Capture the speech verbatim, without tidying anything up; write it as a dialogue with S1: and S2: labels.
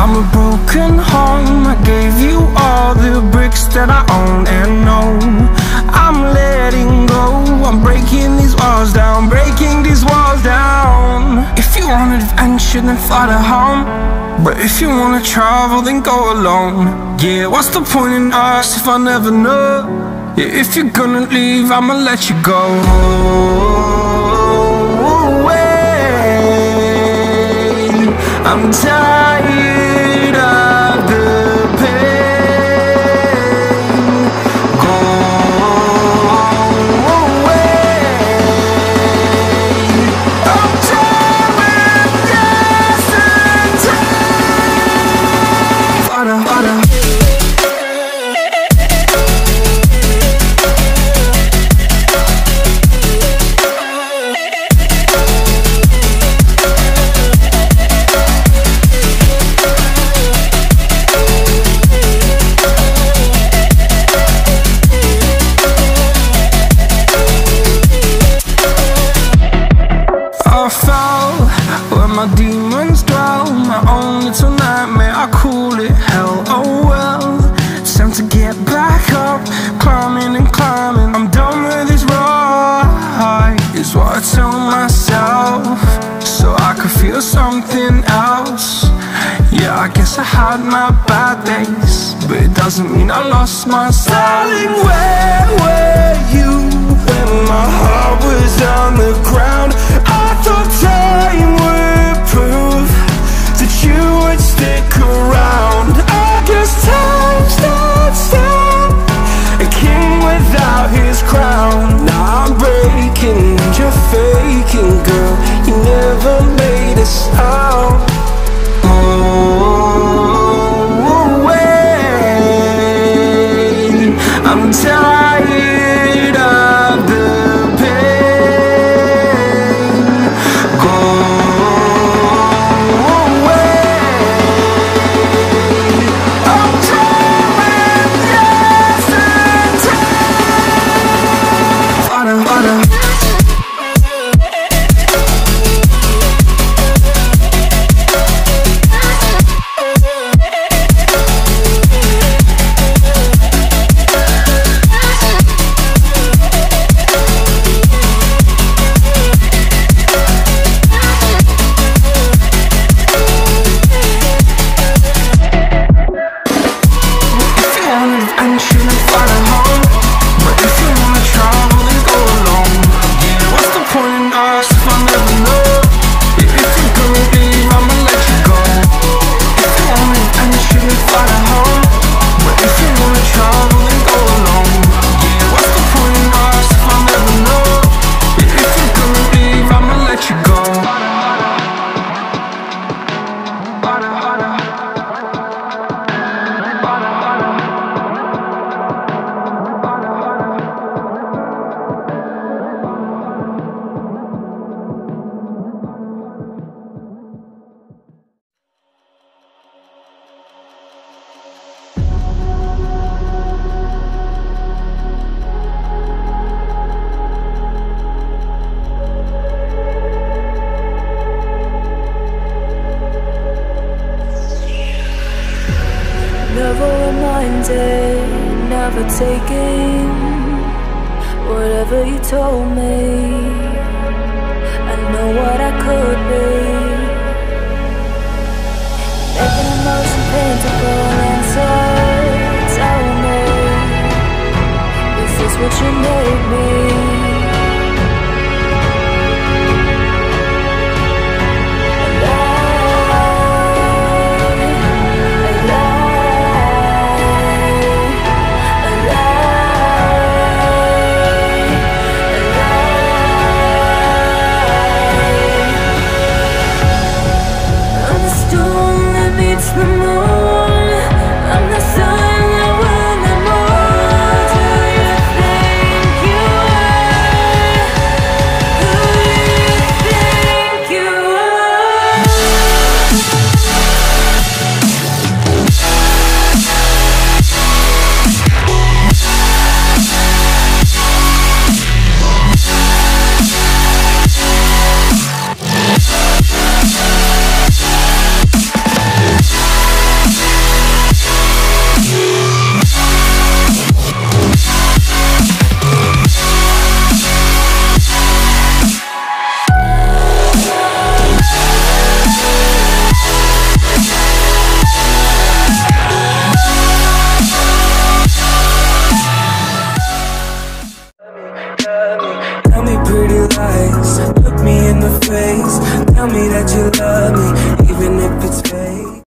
S1: I'm a broken home. I gave you all the bricks that I own and know. I'm letting go, I'm breaking these walls down, breaking these walls down. If you want adventure, then fly to home. But if you wanna travel, then go alone. Yeah, what's the point in us if I never know? Yeah, if you're gonna leave, I'ma let you go. I'm tired of the pain. Go away. I'm tired with yesterday. Harder, harder. My demons dwell, my own little nightmare, I call it hell. Oh well, it's time to get back up, climbing and climbing. I'm done with this ride, is what I tell myself, so I could feel something else. Yeah, I guess I had my bad days, but it doesn't mean I lost my style. Darling, where were you when my heart was on the ground? I thought time would prove that you would stick around. I guess time stood still, a king without his crown. Now I'm breaking and you're faking, girl. You never made a sound. Oh, wait, I'm tired of the pain. Go
S2: never taking whatever you told me. I know what I could be, making emotion paintable inside. Tell me, is this what you made me?
S3: I'm the sun that will not move. Do you think you
S1: eyes, look me in the face, tell me that you love me, even if it's fake.